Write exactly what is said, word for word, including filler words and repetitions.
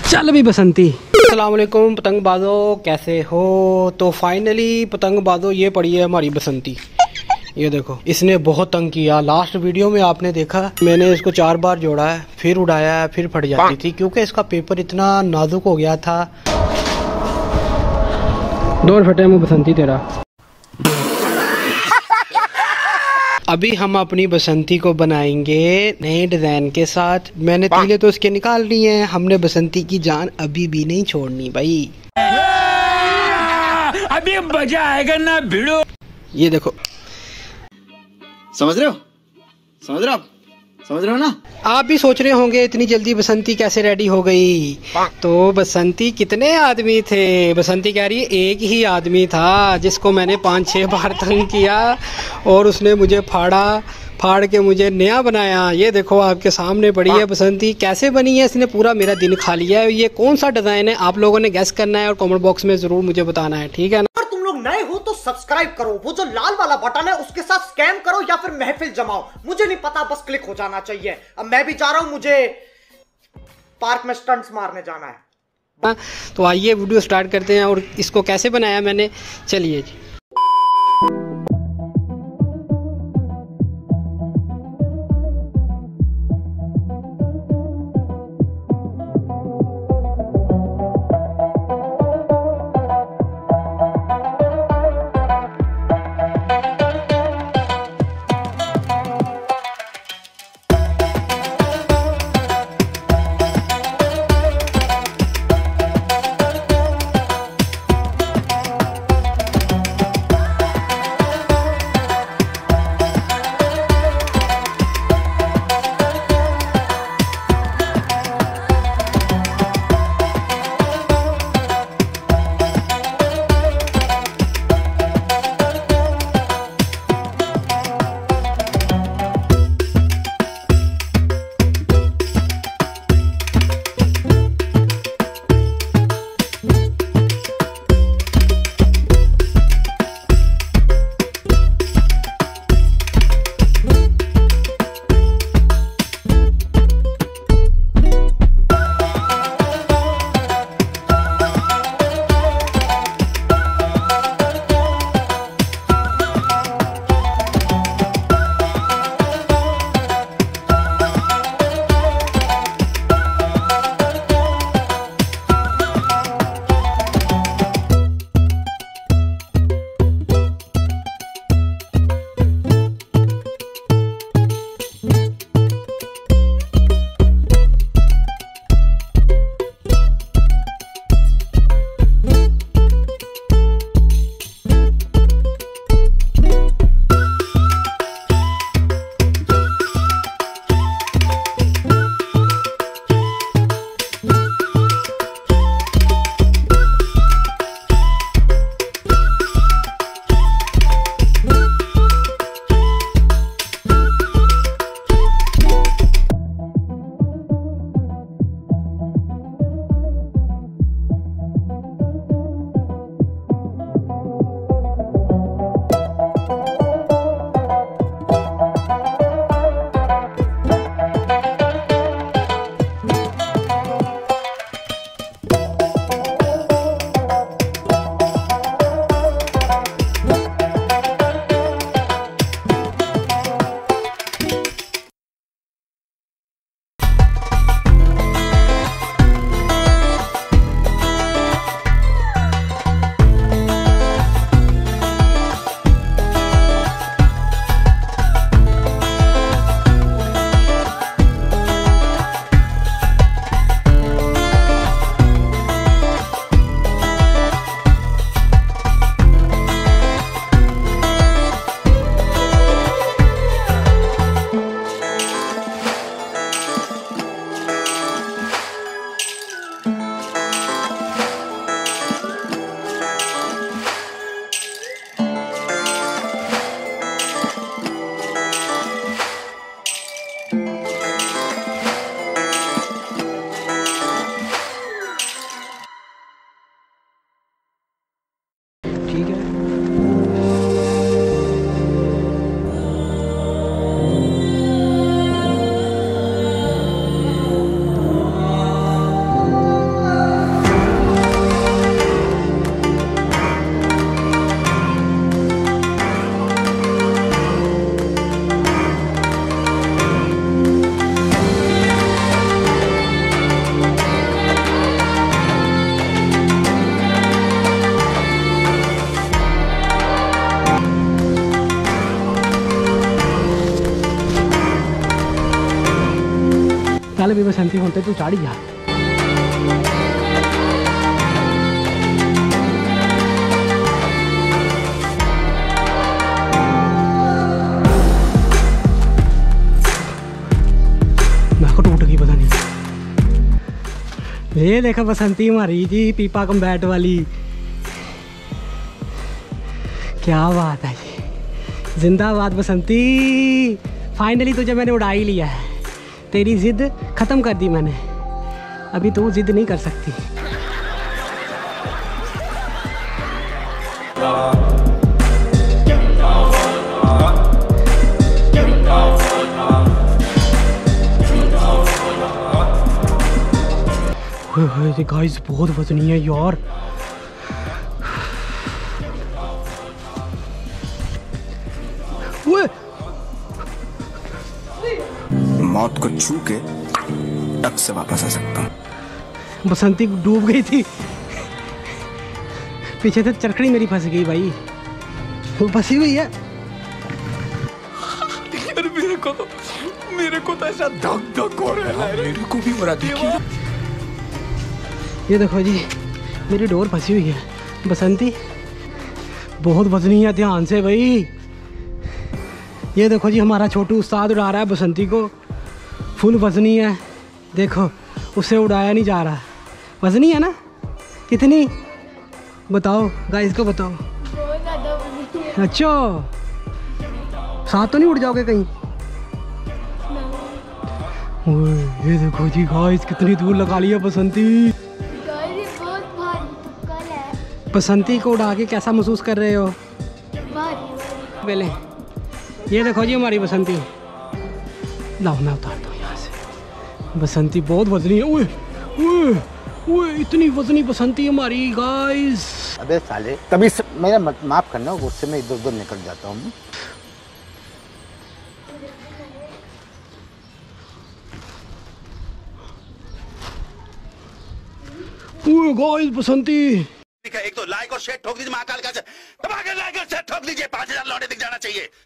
चल भी बसंती। अस्सलाम वालेकुम पतंगबाजों, कैसे हो? तो फाइनली पतंगबाजों ये पड़ी है हमारी बसंती। ये देखो, इसने बहुत तंग किया। लास्ट वीडियो में आपने देखा मैंने इसको चार बार जोड़ा है, फिर उड़ाया है, फिर फट जाती थी क्योंकि इसका पेपर इतना नाजुक हो गया था। दौड़ फटे मुँह बसंती तेरा। अभी हम अपनी बसंती को बनाएंगे नए डिजाइन के साथ। मैंने तीले तो इसके निकाल लिए हैं, हमने बसंती की जान अभी भी नहीं छोड़नी भाई। अभी मजा आएगा ना भिड़ो। ये देखो, समझ रहे हो समझ रहे हो आप समझ रहे हो ना? आप भी सोच रहे होंगे इतनी जल्दी बसंती कैसे रेडी हो गई। तो बसंती कितने आदमी थे? बसंती कह रही है एक ही आदमी था जिसको मैंने पाँच छह बार तंग किया और उसने मुझे फाड़ा, फाड़ के मुझे नया बनाया। ये देखो आपके सामने पड़ी है बसंती। कैसे बनी है? इसने पूरा मेरा दिन खा लिया है। ये कौन सा डिजाइन है आप लोगों ने गैस करना है और कमेंट बॉक्स में जरूर मुझे बताना है, ठीक है ना? नए हो तो सब्सक्राइब करो, वो जो लाल वाला बटन है उसके साथ स्कैम करो या फिर महफिल जमाओ, मुझे नहीं पता, बस क्लिक हो जाना चाहिए। अब मैं भी जा रहा हूं, मुझे पार्क में स्टंट्स मारने जाना है। तो आइए वीडियो स्टार्ट करते हैं। और इसको कैसे बनाया मैंने, चलिए जी। चल भी बसंती होते तू चाड़ी जा। नाक टूट गई पता नहीं। ये देखो बसंती हमारी जी पीपा कम्बैट वाली, क्या बात है जी, जिंदाबाद बसंती। फाइनली तुझे मैंने उड़ा ही लिया है, तेरी जिद खत्म कर दी मैंने, अभी तू जिद नहीं कर सकती। गाइस बहुत वजनी है यार। मौत को छू के टक से वापस आ सकता हूँ। बसंती डूब गई थी, पीछे से चरखड़ी मेरी फंस गई भाई, वो फंसी हुई है। यार मेरे को तो मेरे को तो ऐसा धक धक हो रहा है, मेरे को भी हो रहा देखिए। ये देखो जी मेरी डोर फंसी हुई है। बसंती बहुत वजनी है, ध्यान से भाई। ये देखो जी हमारा छोटू उस्ताद उड़ा रहा है बसंती को, फुल वजनी है। देखो उससे उड़ाया नहीं जा रहा, वजनी है ना कितनी बताओ गाइस को बताओ। अच्छा साथ तो नहीं उड़ जाओगे कहीं? ओए ये देखो जी गाइस कितनी दूर लगा लिया बसंती। बसंती को उड़ा के कैसा महसूस कर रहे हो? पहले ये देखो जी हमारी बसंती, लाओ मैं उतार दूँ यहाँ से। बसंती बहुत वजनी है। ओए ओए ओए इतनी वजनी बसंती हमारी गाइस। अबे साले तभी मेरा माफ करना, गुस्से में इधर उधर निकल जाता हूँ। ओए गाइस बसंती एक तो लाइक और शेयर ठोक दीजिए, महाकाल का धमाके लाइक और शेयर ठोक दीजिए, पांच हजार लौटे दिख जाना चाहिए।